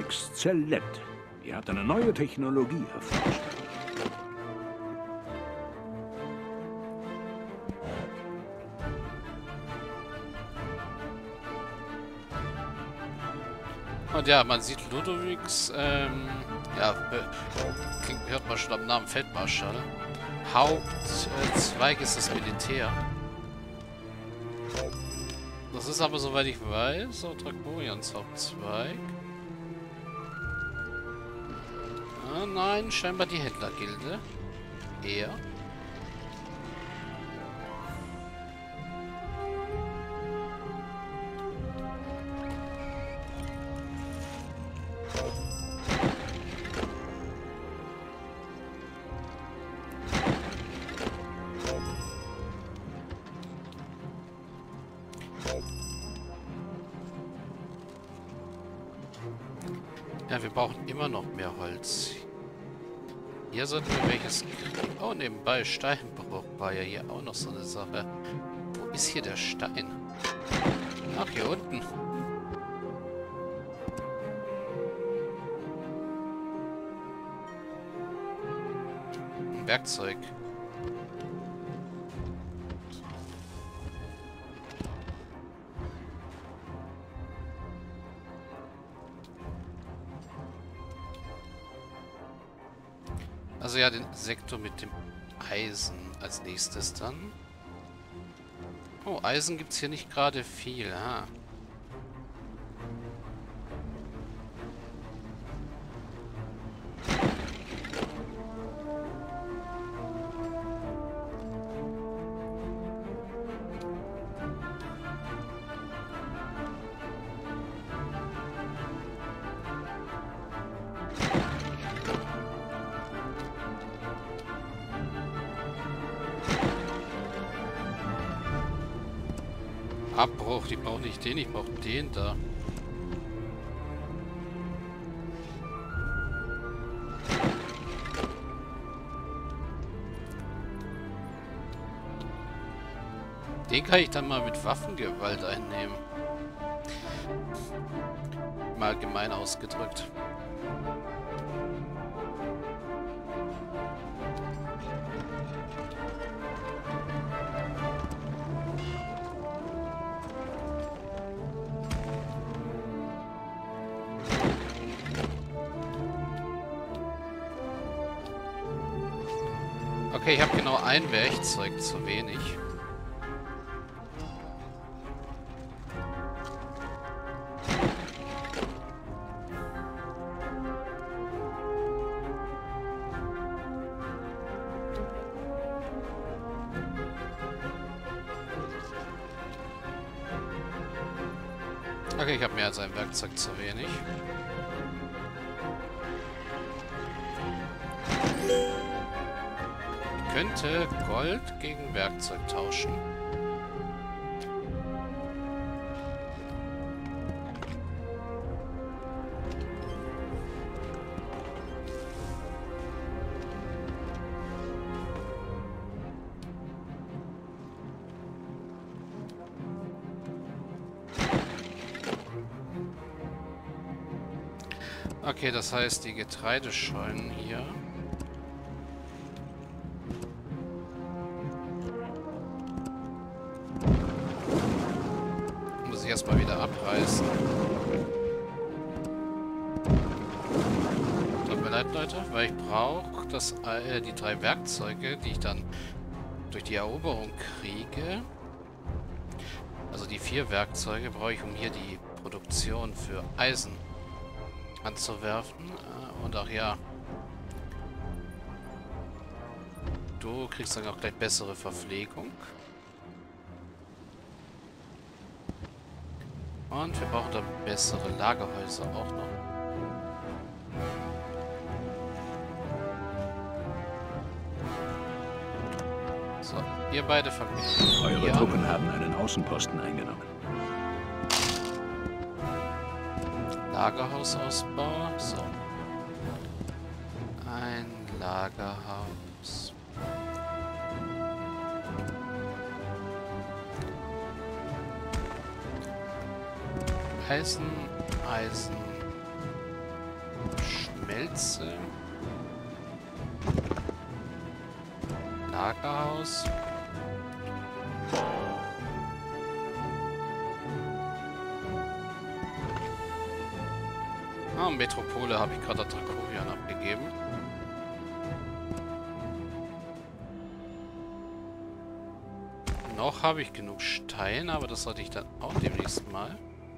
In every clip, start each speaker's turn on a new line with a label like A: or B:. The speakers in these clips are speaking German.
A: exzellent. Ihr habt eine neue Technologie erforscht.
B: Und ja, man sieht Ludovics, ja, hört man schon am Namen Feldmarschall. Hauptzweig ist das Militär. Das ist aber, soweit ich weiß, auch Drakonians Hauptzweig. Ah, nein, scheinbar die Händlergilde. Eher. Ja, wir brauchen immer noch mehr Holz. Hier sollten wir welches kriegen. Oh, nebenbei, Steinbruch war ja hier auch noch so eine Sache. Wo ist hier der Stein? Ach, hier unten. Ein Werkzeug. Also ja, den Sektor mit dem Eisen als nächstes dann. Oh, Eisen gibt es hier nicht gerade viel, ha. Abbruch, ich brauche nicht den, ich brauche den da. Den kann ich dann mal mit Waffengewalt einnehmen. Mal gemein ausgedrückt. Okay, ich habe genau ein Werkzeug zu wenig. Okay, ich habe mehr als ein Werkzeug zu wenig. Ich könnte Gold gegen Werkzeug tauschen. Okay, das heißt, die Getreideschollen hier. Muss ich erstmal wieder abreißen. Tut mir leid, Leute, weil ich brauche die 3 Werkzeuge, die ich dann durch die Eroberung kriege. Also die 4 Werkzeuge brauche ich, um hier die Produktion für Eisen anzuwerfen. Und auch ja, du kriegst dann auch gleich bessere Verpflegung. Und wir brauchen dann bessere Lagerhäuser auch noch. So, ihr beide fangen
A: Eure
B: hier
A: Truppen
B: an.
A: haben einen Außenposten eingenommen.
B: Lagerhausausbau. So. Ein Lagerhaus. Eisen, Eisen. Spitze. Lagerhaus. Ah, Metropole habe ich gerade Dracorian abgegeben. Noch habe ich genug Stein, aber das sollte ich dann auch demnächst mal.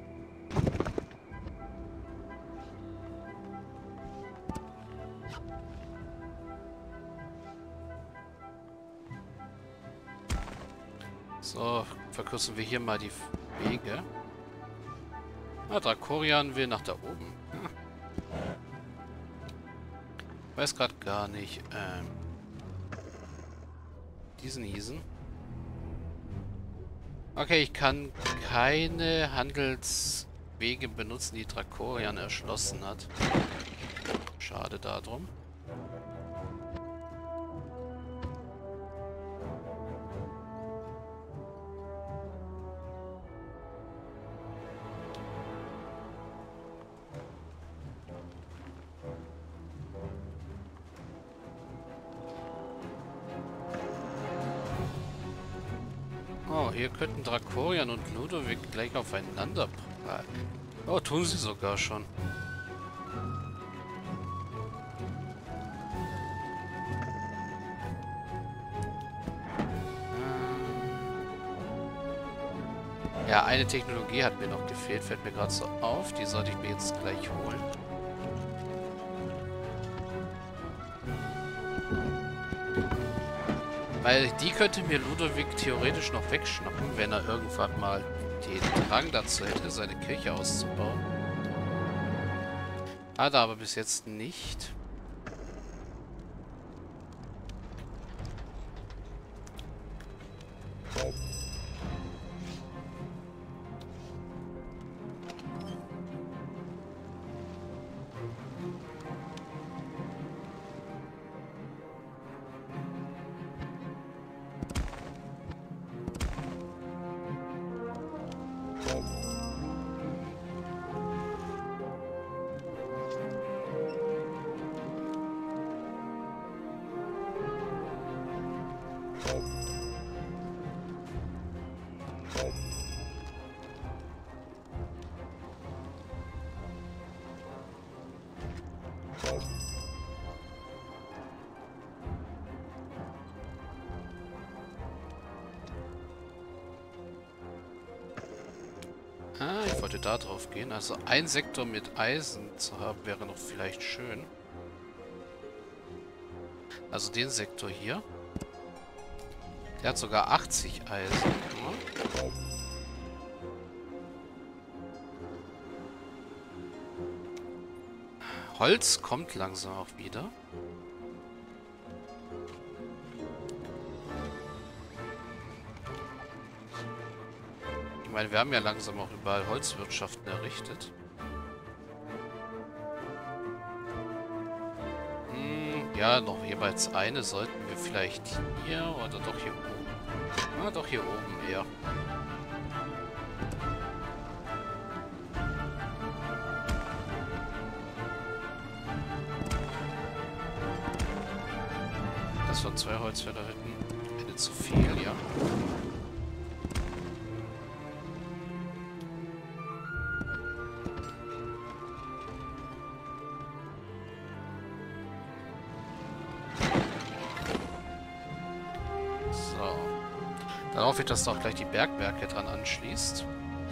B: So, verkürzen wir hier mal die Wege. Ah, Dracorian will nach da oben. Hm. Weiß gerade gar nicht. Diesen Hiesen. Okay, ich kann keine Handelswege benutzen, die Dracorian erschlossen hat. Schade darum. Oh, hier könnten Dracorian und Ludovic gleich aufeinander prallen. Oh, tun sie sogar schon. Ja, eine Technologie hat mir noch gefehlt, fällt mir gerade so auf. Die sollte ich mir jetzt gleich holen. Weil die könnte mir Ludovic theoretisch noch wegschnappen, wenn er irgendwann mal den Drang dazu hätte, seine Kirche auszubauen. Hat er aber bis jetzt nicht. Ah, ich wollte da drauf gehen. Also ein Sektor mit Eisen zu haben, wäre noch vielleicht schön. Also den Sektor hier. Der hat sogar 80 Eisen. Ja. Holz kommt langsam auch wieder. Ich meine, wir haben ja langsam auch überall Holzwirtschaften errichtet. Ja, noch jeweils eine sollten wir vielleicht hier oder doch hier oben. Ah, doch hier oben eher. Das waren 2 Holzfäller hinten. Eine zu viel, ja. So. Dann hoffe ich, dass da auch gleich die Bergwerke dran anschließt.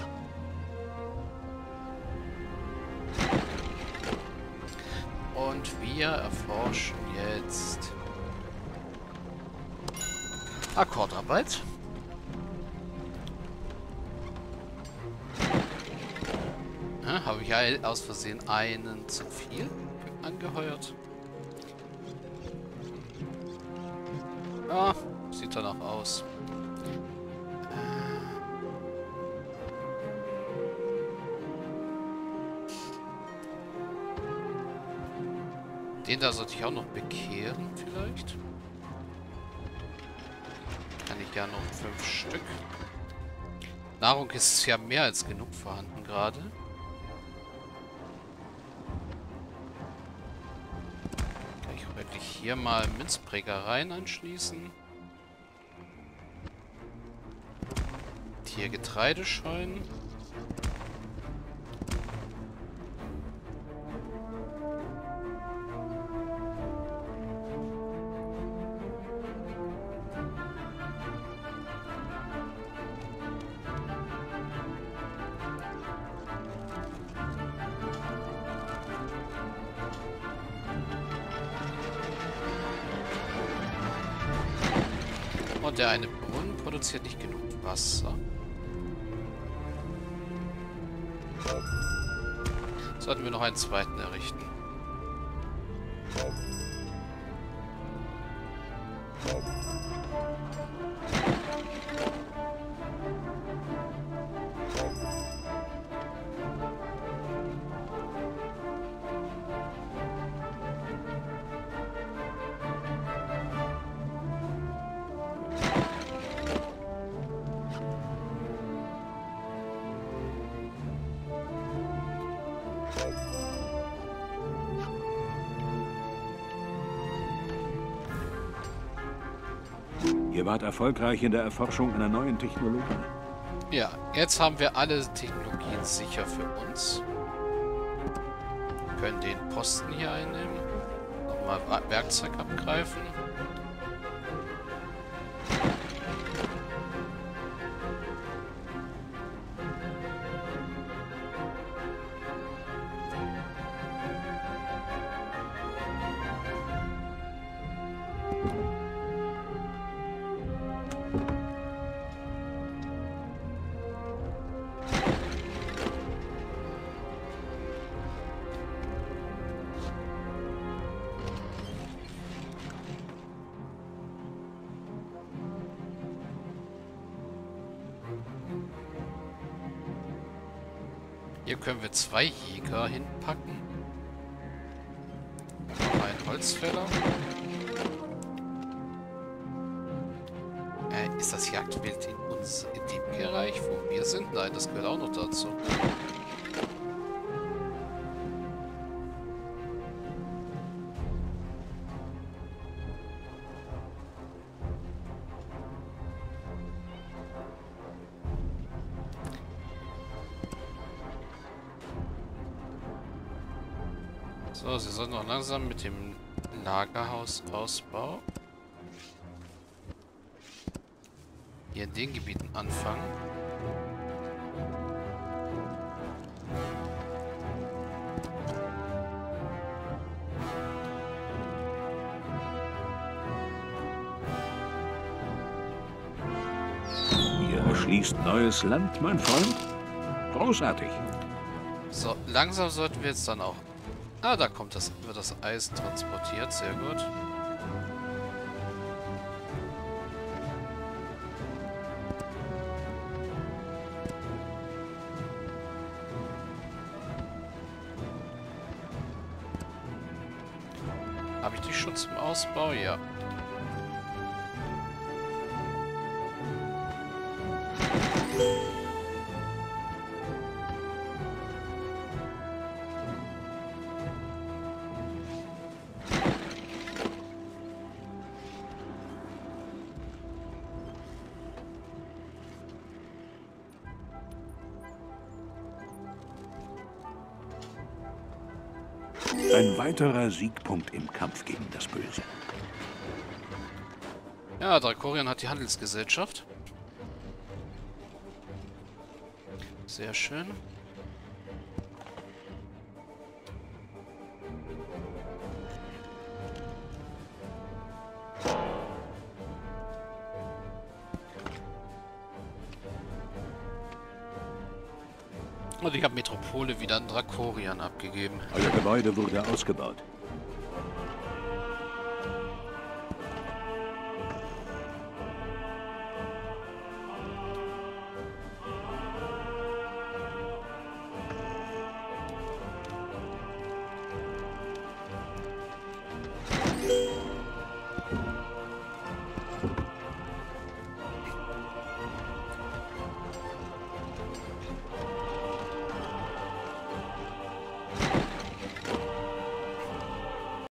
B: Und wir erforschen jetzt Akkordarbeit. Ja, habe ich ja aus Versehen einen zu viel angeheuert. Ja, sieht danach aus. Den da sollte ich auch noch bekehren, vielleicht. Kann ich ja noch 5 Stück. Nahrung ist ja mehr als genug vorhanden gerade. hier mal Münzprägereien anschließen. Hier Getreidescheunen. Und der eine Brunnen produziert nicht genug Wasser. Sollten wir noch einen zweiten errichten.
A: Ihr wart erfolgreich in der Erforschung einer neuen Technologie.
B: Ja, jetzt haben wir alle Technologien sicher für uns. Können den Posten hier einnehmen. Nochmal Werkzeug abgreifen. Hier können wir 2 Jäger hinpacken. Noch ein Holzfäller. Ist das Jagdwild in dem Bereich, wo wir sind? Nein, das gehört auch noch dazu. So, sie sollen noch langsam mit dem Lagerhausausbau hier in den Gebieten anfangen.
A: Ihr erschließt neues Land, mein Freund. Großartig.
B: So, langsam sollten wir jetzt dann auch... Ah, da kommt wird das Eisen transportiert. Sehr gut. Habe ich die schon zum Ausbau? Ja.
A: Ein weiterer Siegpunkt im Kampf gegen das Böse.
B: Ja, Drakorien hat die Handelsgesellschaft. Sehr schön. Und ich habe Metropole wieder an Drakorien abgegeben.
A: Euer Gebäude wurde ausgebaut.